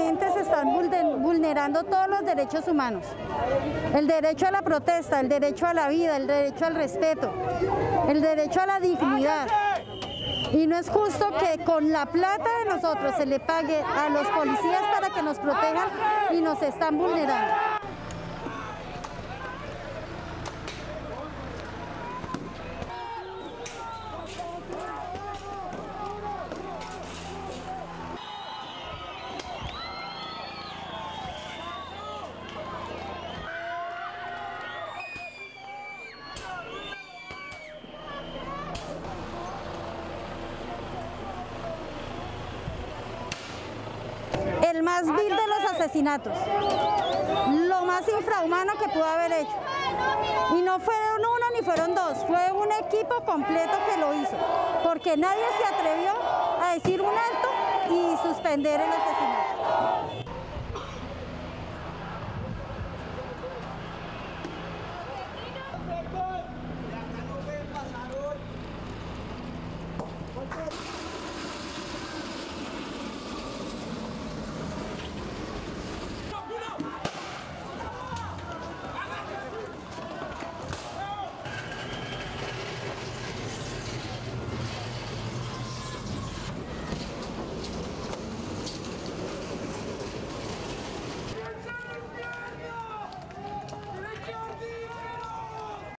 Básicamente se están vulnerando todos los derechos humanos. El derecho a la protesta, el derecho a la vida, el derecho al respeto, el derecho a la dignidad. Y no es justo que con la plata de nosotros se le pague a los policías para que nos protejan y nos están vulnerando. El más vil de los asesinatos, lo más infrahumano que pudo haber hecho. Y no fueron uno ni fueron dos, fue un equipo completo que lo hizo, porque nadie se atrevió a decir un alto y suspender el asesinato.